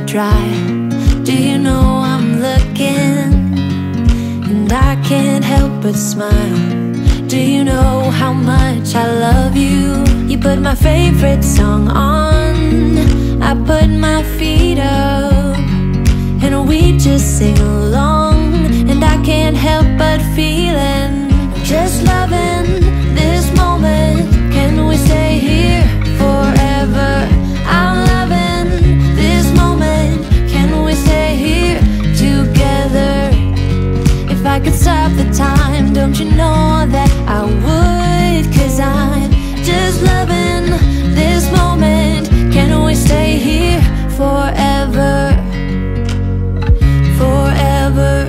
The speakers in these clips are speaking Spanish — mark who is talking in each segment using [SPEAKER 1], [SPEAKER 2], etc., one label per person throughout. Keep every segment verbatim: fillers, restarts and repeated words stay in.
[SPEAKER 1] dry. Do you know I'm looking, and I can't help but smile. Do you know how much I love you? You put my favorite song on, I put my feet up, and we just sing along. And I can't help but feeling, just loving this moment. Can we stay here forever? I'm loving this moment. Can we stay here together? If I could stop the time, don't you know that I would? 'Cause I'm just loving this moment. Can we stay here forever? Forever.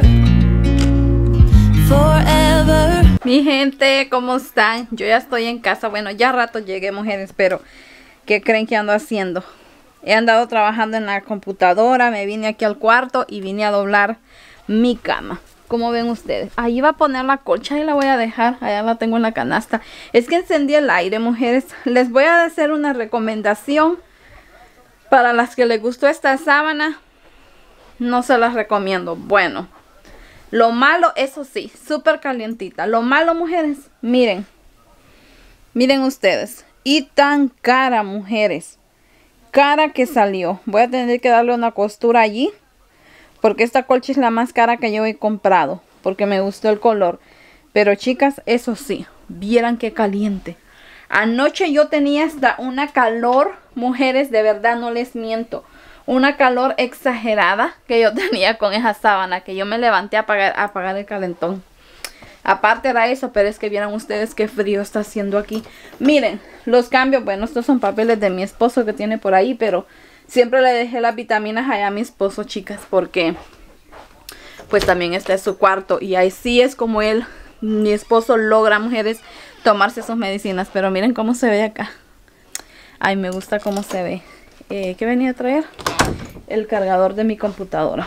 [SPEAKER 1] Forever.
[SPEAKER 2] Mi gente, ¿cómo están? Yo ya estoy en casa. Bueno, ya rato llegué, mujeres, pero ¿qué creen que ando haciendo? He andado trabajando en la computadora, me vine aquí al cuarto y vine a doblar mi cama. Como ven ustedes, ahí va a poner la colcha y la voy a dejar, allá la tengo en la canasta. Es que encendí el aire, mujeres. Les voy a hacer una recomendación para las que les gustó esta sábana. No se las recomiendo. Bueno, lo malo, eso sí, súper calientita. Lo malo, mujeres, miren. Miren ustedes. Y tan cara, mujeres. Cara que salió. Voy a tener que darle una costura allí, porque esta colcha es la más cara que yo he comprado, porque me gustó el color. Pero chicas, eso sí, vieran qué caliente. Anoche yo tenía hasta una calor, mujeres, de verdad no les miento. Una calor exagerada que yo tenía con esa sábana, que yo me levanté a apagar, a apagar el calentón. Aparte era eso, pero es que vieran ustedes qué frío está haciendo aquí. Miren, los cambios, bueno, estos son papeles de mi esposo que tiene por ahí, pero siempre le dejé las vitaminas allá a mi esposo, chicas, porque pues también este es su cuarto. Y ahí sí es como él, mi esposo, logra, mujeres, tomarse sus medicinas. Pero miren cómo se ve acá. Ay, me gusta cómo se ve. Eh, ¿Qué venía a traer? El cargador de mi computadora.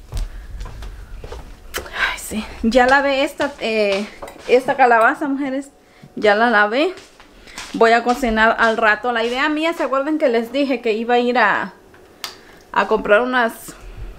[SPEAKER 2] Ay, sí. Ya lavé esta, eh, esta calabaza, mujeres. Ya la lavé. Voy a cocinar al rato. La idea mía, ¿se acuerdan que les dije que iba a ir a, a comprar unas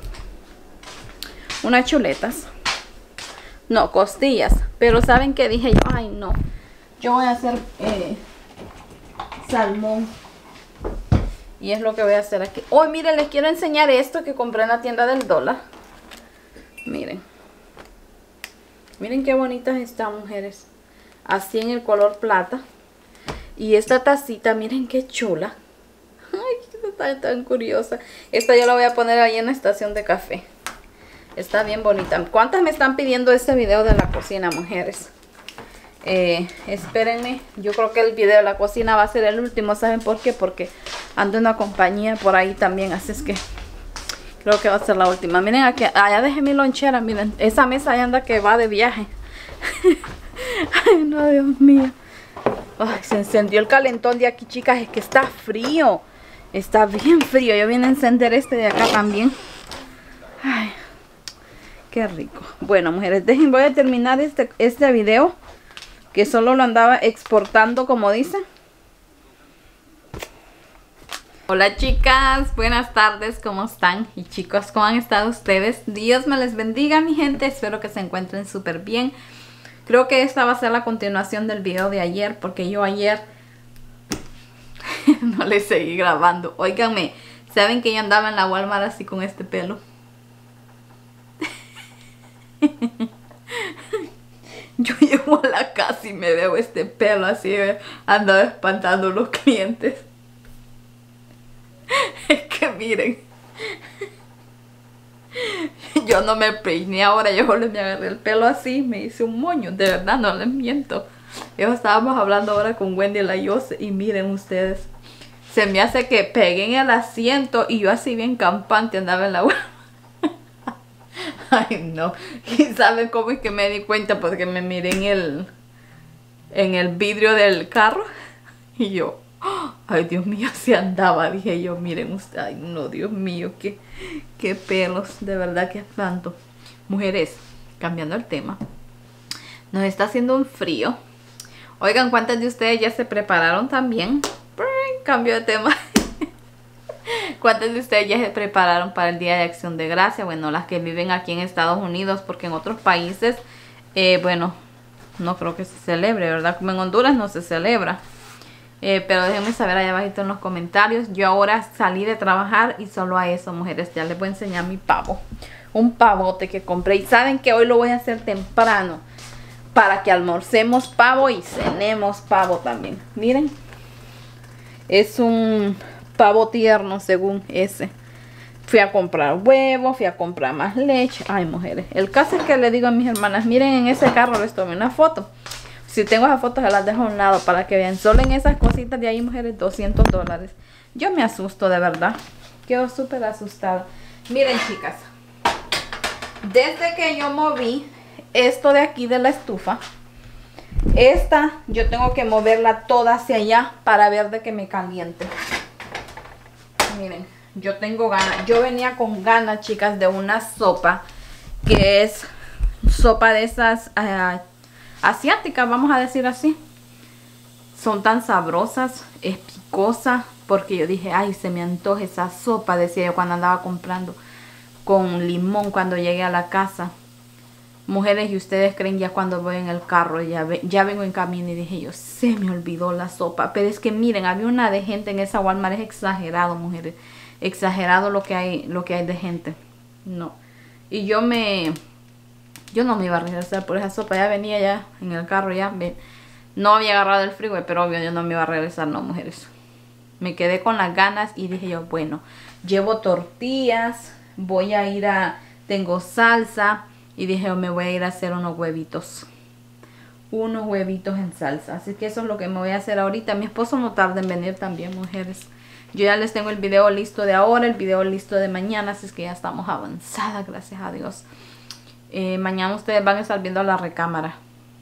[SPEAKER 2] unas chuletas? No, costillas. Pero ¿saben qué dije yo? Ay, no. Yo voy a hacer eh, salmón. Y es lo que voy a hacer aquí. Hoy, miren, les quiero enseñar esto que compré en la tienda del dólar. Miren. Miren qué bonitas están, mujeres. Así en el color plata. Y esta tacita, miren qué chula. Ay, está tan curiosa. Esta yo la voy a poner ahí en la estación de café. Está bien bonita. ¿Cuántas me están pidiendo este video de la cocina, mujeres? Eh, espérenme. Yo creo que el video de la cocina va a ser el último. ¿Saben por qué? Porque ando en una compañía por ahí también. Así es que creo que va a ser la última. Miren aquí. Allá dejé mi lonchera. Miren. Esa mesa ahí anda que va de viaje. Ay, no, Dios mío. Ay, se encendió el calentón de aquí, chicas. Es que está frío. Está bien frío. Yo vine a encender este de acá también. Ay, qué rico. Bueno, mujeres, dejen, voy a terminar este, este video, que solo lo andaba exportando, como dicen. Hola, chicas. Buenas tardes. ¿Cómo están? Y chicos, ¿cómo han estado ustedes? Dios me les bendiga, mi gente. Espero que se encuentren súper bien. Creo que esta va a ser la continuación del video de ayer, porque yo ayer no les seguí grabando. Óiganme, ¿saben que yo andaba en la Walmart así con este pelo? Yo llego a la casa y me veo este pelo así, andaba espantando a los clientes. Es que miren, yo no me peiné ahora, yo solo me agarré el pelo así, me hice un moño, de verdad, no les miento. Yo estábamos hablando ahora con Wendy la Yose y miren ustedes, se me hace que pegué en el asiento y yo así bien campante andaba en la web. Ay, no. ¿Y saben cómo es que me di cuenta? Porque me miré en el en el vidrio del carro y yo, ay, Dios mío, se andaba, dije yo. Miren ustedes, ay, no, Dios mío, qué, qué pelos, de verdad que espanto. Mujeres, cambiando el tema, nos está haciendo un frío. Oigan, ¿cuántas de ustedes ya se prepararon también? Cambio de tema. ¿Cuántos de ustedes ya se prepararon para el Día de Acción de Gracia? Bueno, las que viven aquí en Estados Unidos, porque en otros países, eh, bueno, no creo que se celebre, ¿verdad? Como en Honduras no se celebra. Eh, pero déjenme saber allá abajito en los comentarios. Yo ahora salí de trabajar y solo a eso, mujeres, ya les voy a enseñar mi pavo. Un pavote que compré. Y saben que hoy lo voy a hacer temprano, para que almorcemos pavo y cenemos pavo también. Miren. Es un pavo tierno según ese. Fui a comprar huevos, fui a comprar más leche. Ay, mujeres. El caso es que le digo a mis hermanas, miren, en ese carro les tomé una foto. Si tengo esas fotos, se las dejo a un lado para que vean. Solo en esas cositas de ahí, mujeres, doscientos dólares. Yo me asusto, de verdad. Quedo súper asustada. Miren, chicas. Desde que yo moví esto de aquí de la estufa, esta yo tengo que moverla toda hacia allá para ver de que me caliente. Miren, yo tengo ganas. Yo venía con ganas, chicas, de una sopa que es sopa de esas uh, asiáticas, vamos a decir así. Son tan sabrosas, es picosa, porque yo dije, ay, se me antoja esa sopa, decía yo cuando andaba comprando, con limón cuando llegué a la casa. Mujeres, y ustedes creen, ya cuando voy en el carro, ya, ve, ya vengo en camino y dije yo, se me olvidó la sopa. Pero es que miren, había una de gente en esa Walmart, es exagerado, mujeres. Exagerado lo que hay, lo que hay de gente. No. Y yo me, yo no me iba a regresar por esa sopa. Ya venía ya en el carro, ya. Ve, no había agarrado el freeway, pero obvio yo no me iba a regresar, no, mujeres. Me quedé con las ganas y dije yo, bueno, llevo tortillas, voy a ir a, tengo salsa. Y dije, me voy a ir a hacer unos huevitos. Unos huevitos en salsa. Así que eso es lo que me voy a hacer ahorita. Mi esposo no tarda en venir también, mujeres. Yo ya les tengo el video listo de ahora, el video listo de mañana. Así es que ya estamos avanzadas, gracias a Dios. Eh, mañana ustedes van a estar viendo la recámara.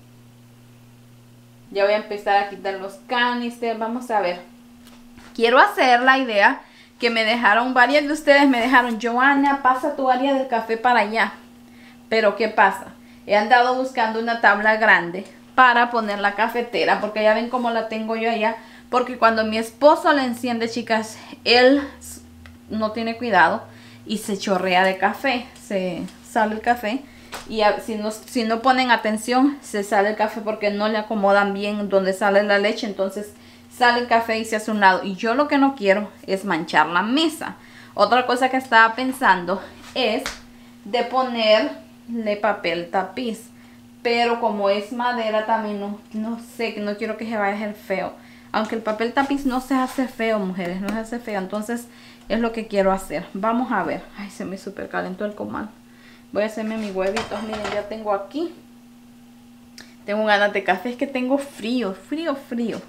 [SPEAKER 2] Ya voy a empezar a quitar los canisters. Vamos a ver. Quiero hacer la idea que me dejaron, varias de ustedes me dejaron, Joana, pasa tu área del café para allá. Pero ¿qué pasa? He andado buscando una tabla grande para poner la cafetera, porque ya ven cómo la tengo yo allá. Porque cuando mi esposo la enciende, chicas, él no tiene cuidado y se chorrea de café, se sale el café. Y a, si, no, si no ponen atención, se sale el café porque no le acomodan bien donde sale la leche. Entonces sale el café y se hace un lado. Y yo lo que no quiero es manchar la mesa. Otra cosa que estaba pensando es de poner de papel tapiz, pero como es madera también no, no sé, no quiero que se vaya a hacer feo, aunque el papel tapiz no se hace feo, mujeres, no se hace feo. Entonces es lo que quiero hacer. Vamos a ver. Ay, se me super calentó el comal. Voy a hacerme mis huevitos. Miren, ya tengo aquí, tengo ganas de café, es que tengo frío, frío, frío.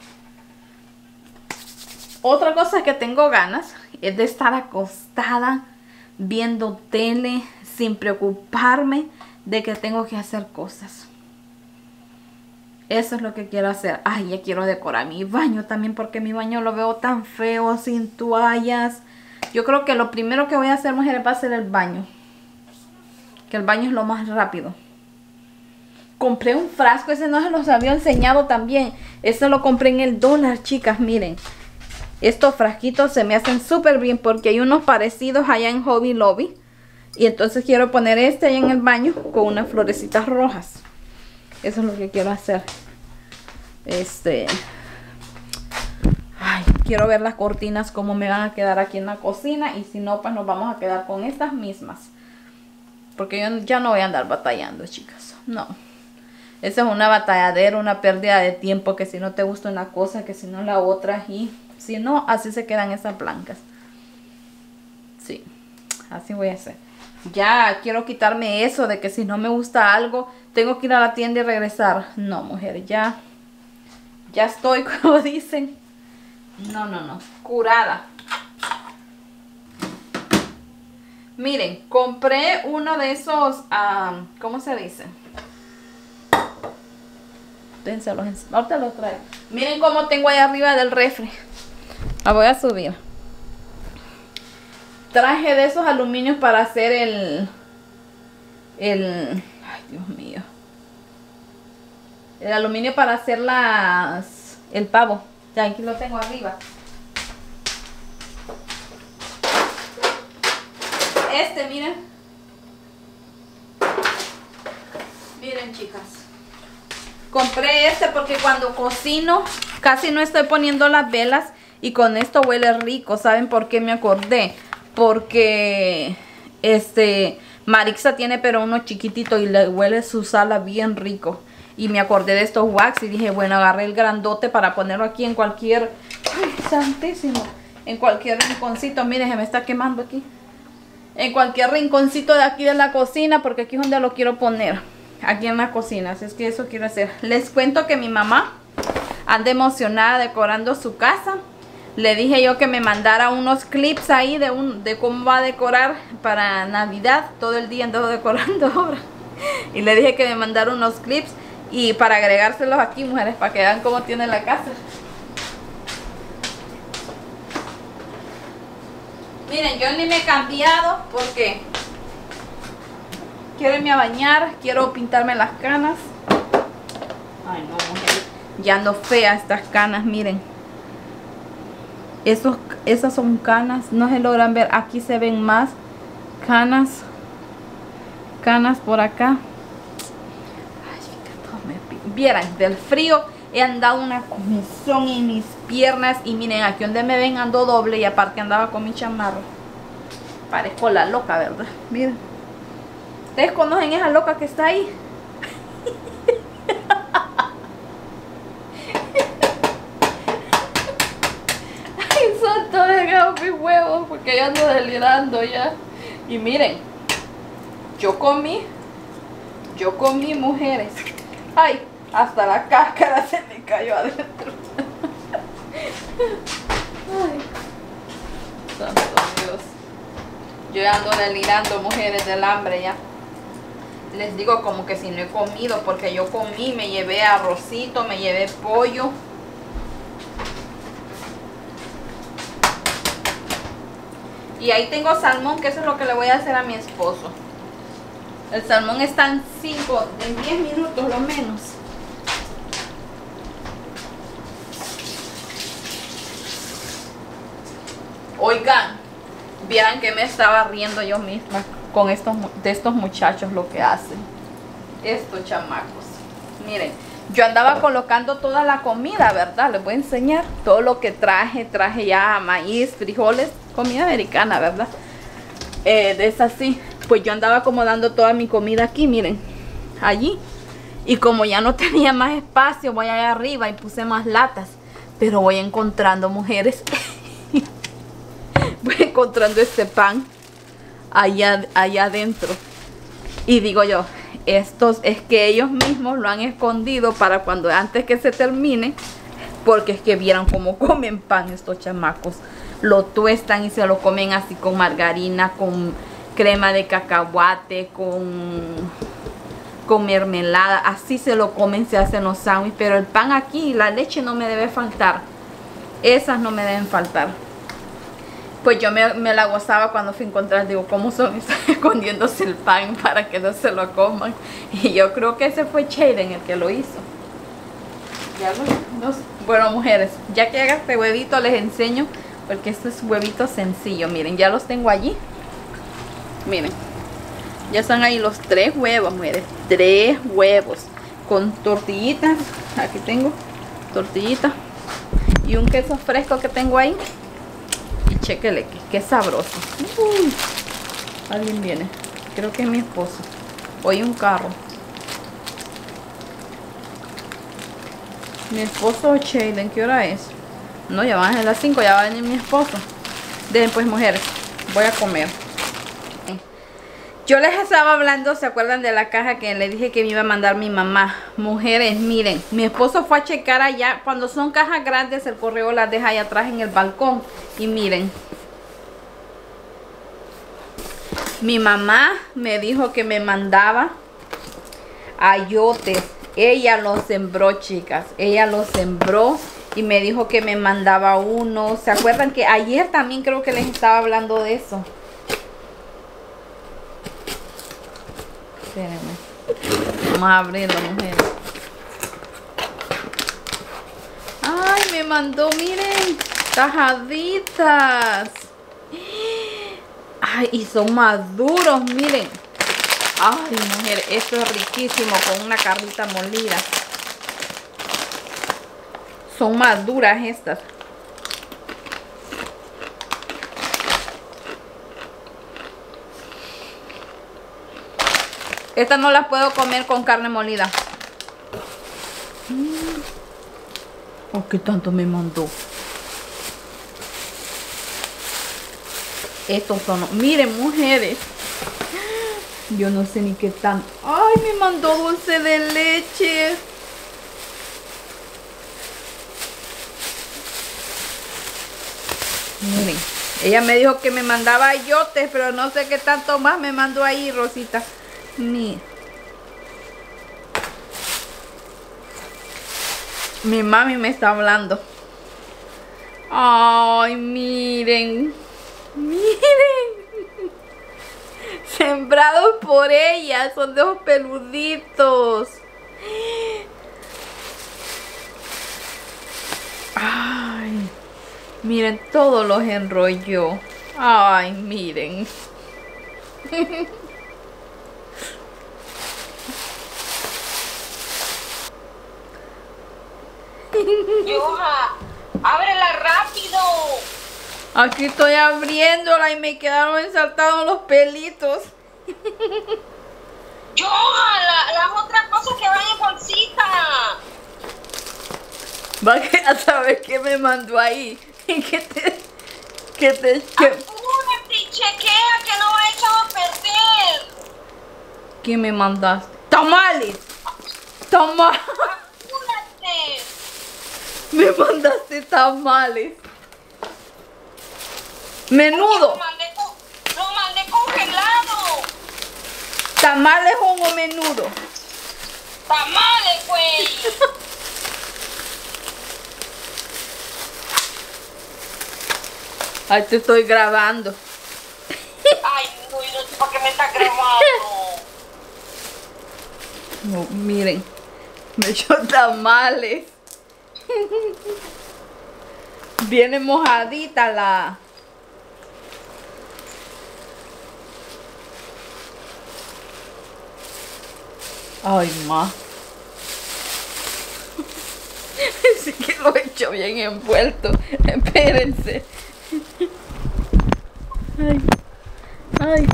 [SPEAKER 2] Otra cosa que tengo ganas es de estar acostada viendo tele sin preocuparme de que tengo que hacer cosas. Eso es lo que quiero hacer. Ay, ya quiero decorar mi baño también, porque mi baño lo veo tan feo, sin toallas. Yo creo que lo primero que voy a hacer, mujeres, va a ser el baño. Que el baño es lo más rápido. Compré un frasco, ese no se los había enseñado también. Ese lo compré en el dólar, chicas, miren. Estos frasquitos se me hacen súper bien porque hay unos parecidos allá en Hobby Lobby. Y entonces quiero poner este ahí en el baño con unas florecitas rojas. Eso es lo que quiero hacer. Este... Ay, quiero ver las cortinas cómo me van a quedar aquí en la cocina. Y si no, pues nos vamos a quedar con estas mismas. Porque yo ya no voy a andar batallando, chicas. No. Esa es una batalladera, una pérdida de tiempo. Que si no te gusta una cosa, que si no la otra. Y si no, así se quedan esas blancas. Sí, así voy a hacer. Ya quiero quitarme eso de que si no me gusta algo, tengo que ir a la tienda y regresar. No, mujeres, ya. Ya estoy, como dicen. No, no, no. Curada. Miren, compré uno de esos, um, ¿cómo se dice? Déjenselos, ahorita los traigo. Miren cómo tengo ahí arriba del refri. La voy a subir. Traje de esos aluminios para hacer el... El... Ay, Dios mío. El aluminio para hacer las... El pavo. Ya, aquí lo tengo arriba. este, miren. Miren, chicas. Compré este porque cuando cocino casi no estoy poniendo las velas y con esto huele rico. ¿Saben por qué me acordé? Porque este Marixa tiene pero uno chiquitito y le huele su sala bien rico. Y me acordé de estos wax y dije, bueno, agarré el grandote para ponerlo aquí en cualquier... ¡Ay, santísimo! En cualquier rinconcito. Miren, se me está quemando aquí. En cualquier rinconcito de aquí de la cocina, porque aquí es donde lo quiero poner. Aquí en la cocina, así es que eso quiero hacer. Les cuento que mi mamá anda emocionada decorando su casa. Le dije yo que me mandara unos clips ahí de, un, de cómo va a decorar para Navidad. Todo el día ando decorando ahora. Y le dije que me mandara unos clips y para agregárselos aquí, mujeres, para que vean cómo tiene la casa. Miren, yo ni me he cambiado porque quiero irme a bañar, quiero pintarme las canas. Ay, no, mujeres, ya ando fea estas canas, miren. Esos, esas son canas, no se logran ver, aquí se ven más canas. Canas por acá. Vieran, del frío he andado una comezón en mis piernas. Y miren, aquí donde me ven ando doble. Y aparte andaba con mi chamarro. Parezco la loca, ¿verdad? Miren. ¿Ustedes conocen esa loca que está ahí? Ay, santo, dejado mis huevos. Porque yo ando delirando ya. Y miren, yo comí. Yo comí, mujeres. Ay, hasta la cáscara se me cayó adentro. Ay, santo Dios. Yo ya ando delirando, mujeres, del hambre ya. Les digo como que si no he comido, porque yo comí, me llevé arrocito, me llevé pollo. Y ahí tengo salmón, que eso es lo que le voy a hacer a mi esposo. El salmón está en cinco, en diez minutos lo menos. Oigan, vieran que me estaba riendo yo misma con estos, de estos muchachos lo que hacen. Estos chamacos. Miren, yo andaba colocando toda la comida, ¿verdad? Les voy a enseñar todo lo que traje. Traje ya maíz, frijoles, comida americana, ¿verdad? Eh, de esa sí. Pues yo andaba acomodando toda mi comida aquí, miren, allí. Y como ya no tenía más espacio, voy allá arriba y puse más latas. Pero voy encontrando, mujeres, voy encontrando este pan allá, allá adentro. Y digo yo, estos es que ellos mismos lo han escondido para cuando antes que se termine. Porque es que vieran cómo comen pan estos chamacos. Lo tuestan y se lo comen así con margarina, con crema de cacahuate, con, con mermelada. Así se lo comen, se hacen los sándwiches. Pero el pan aquí, la leche no me debe faltar. Esas no me deben faltar. Pues yo me, me la gozaba cuando fui a encontrar. Digo, ¿cómo son? Están escondiéndose el pan para que no se lo coman. Y yo creo que ese fue Shaden el que lo hizo. Ya lo, no, bueno, mujeres, ya que haga este huevito les enseño. Porque esto es huevito sencillo. Miren, ya los tengo allí. Miren, ya están ahí los tres huevos, mujeres. Tres huevos con tortillitas. Aquí tengo tortillita y un queso fresco que tengo ahí. Y chéquele, que, que sabroso. Uy, alguien viene. Creo que es mi esposo. Oye, un carro. Mi esposo Shaden, ¿qué hora es? No, ya van a ser las cinco, ya va a venir mi esposo. Dejen pues, mujeres, voy a comer. Yo les estaba hablando, ¿se acuerdan de la caja que le dije que me iba a mandar mi mamá? Mujeres, miren, mi esposo fue a checar allá. Cuando son cajas grandes, el correo las deja allá atrás en el balcón. Y miren, mi mamá me dijo que me mandaba ayotes. Ella los sembró, chicas. Ella los sembró y me dijo que me mandaba uno. ¿Se acuerdan que ayer también creo que les estaba hablando de eso? Espérenme. Vamos a abrirlo, mujeres. Ay, me mandó, miren, tajaditas. Ay, y son más duros, miren. Ay, mujer, esto es riquísimo con una carnita molida. Son más duras estas. Estas no las puedo comer con carne molida. Oh, ¿qué tanto me mandó? Estos son... Miren, mujeres. Yo no sé ni qué tanto. Ay, me mandó dulce de leche. Miren, ella me dijo que me mandaba ayotes, pero no sé qué tanto más me mandó ahí, Rosita. Miren. Mi mami me está hablando. Ay, miren. Miren. Sembrados por ella. Son de ojos peluditos. Ay. Miren, todos los enrolló. Ay, miren.
[SPEAKER 3] Yoja, ábrela rápido.
[SPEAKER 2] Aquí estoy abriéndola y me quedaron ensartados los pelitos.
[SPEAKER 3] Yoja, la, las otras cosas que van en bolsita.
[SPEAKER 2] Va a saber qué me mandó ahí. Y que te... Que te... Que...
[SPEAKER 3] Apúrate y chequea que no va echado a perder.
[SPEAKER 2] ¿Qué me mandaste? ¡Tamales! ¡Tamales!
[SPEAKER 3] Apúrate.
[SPEAKER 2] Me mandaste tamales. Menudo.
[SPEAKER 3] Lo mandé, lo mandé congelado.
[SPEAKER 2] Tamales o menudo.
[SPEAKER 3] Tamales, güey.
[SPEAKER 2] Ay, te estoy grabando.
[SPEAKER 3] Ay, no, y no sé para qué me estás grabando.
[SPEAKER 2] No, miren. Me echó tamales. Viene mojadita la... Ay, ma. Sí que lo he hecho bien envuelto. Espérense. Ay. Ay.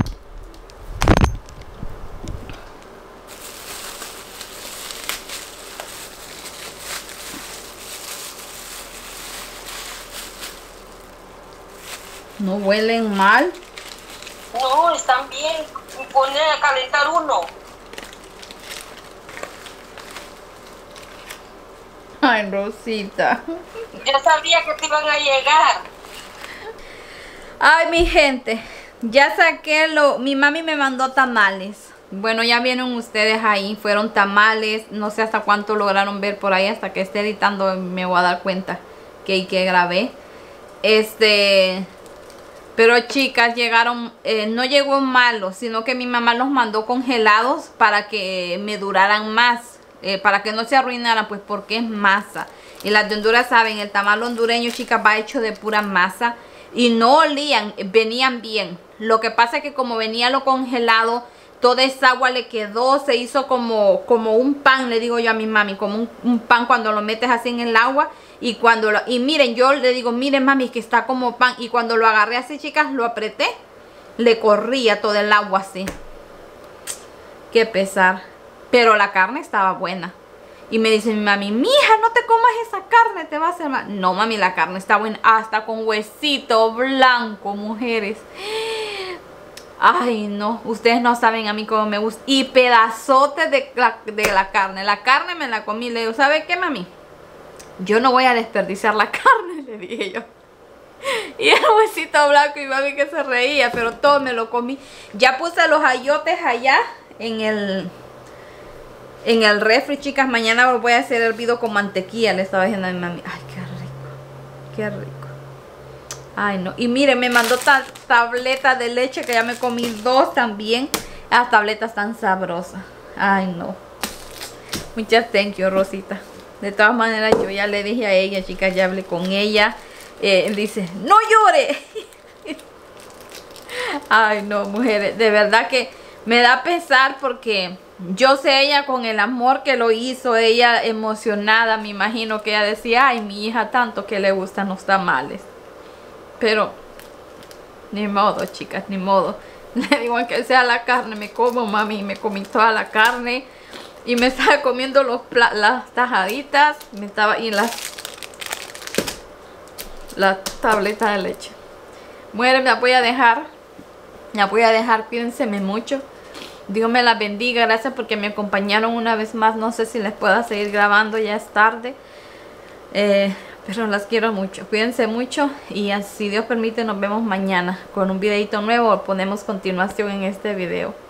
[SPEAKER 2] No huelen mal.
[SPEAKER 3] No, están bien. Pone a calentar uno.
[SPEAKER 2] Ay, Rosita.
[SPEAKER 3] Ya sabía que te iban a llegar.
[SPEAKER 2] Ay, mi gente. Ya saqué lo... Mi mami me mandó tamales. Bueno, ya vieron ustedes ahí. Fueron tamales. No sé hasta cuánto lograron ver por ahí. Hasta que esté editando me voy a dar cuenta que, que grabé. Este... Pero chicas, llegaron, eh, no llegó malo, sino que mi mamá los mandó congelados para que me duraran más, eh, para que no se arruinaran, pues porque es masa. Y las de Honduras saben, el tamal hondureño, chicas, va hecho de pura masa y no olían, venían bien. Lo que pasa es que como venía lo congelado, toda esa agua le quedó, se hizo como, como un pan, le digo yo a mi mami, como un, un pan cuando lo metes así en el agua. Y cuando lo, y miren, yo le digo, miren mami, que está como pan. Y cuando lo agarré así, chicas, lo apreté, le corría todo el agua así. Qué pesar. Pero la carne estaba buena. Y me dice mi mami, mija, no te comas esa carne, te va a hacer mal. No, mami, la carne está buena, hasta con huesito blanco, mujeres. Ay, no, ustedes no saben a mí cómo me gusta. Y pedazotes de la, de la carne. La carne me la comí, le digo, ¿sabe qué, mami? Yo no voy a desperdiciar la carne, le dije yo. Y el huesito blanco y mami que se reía, pero todo me lo comí. Ya puse los ayotes allá en el en el refri, chicas. Mañana voy a hacer hervido con mantequilla, le estaba diciendo a mi mami. Ay, qué rico, qué rico. Ay, no. Y miren, me mandó ta tabletas de leche que ya me comí dos también. Las tabletas tan sabrosas. Ay, no. Muchas thank you, Rosita. De todas maneras, yo ya le dije a ella, chicas, ya hablé con ella. Eh, dice, no llore. Ay, no, mujeres, de verdad que me da pesar porque yo sé ella con el amor que lo hizo, ella emocionada, me imagino que ella decía, ay, mi hija tanto que le gustan los tamales. Pero, ni modo, chicas, ni modo. Le digo, aunque sea la carne, me como, mami, me comí toda la carne. Y me estaba comiendo los las tajaditas, me estaba, y las, las tabletas de leche. Mujeres, me voy a dejar, me voy a dejar, cuídense mucho. Dios me las bendiga, gracias porque me acompañaron una vez más. No sé si les pueda seguir grabando, ya es tarde. Eh, pero las quiero mucho, cuídense mucho. Y si Dios permite nos vemos mañana con un videito nuevo. Ponemos continuación en este video.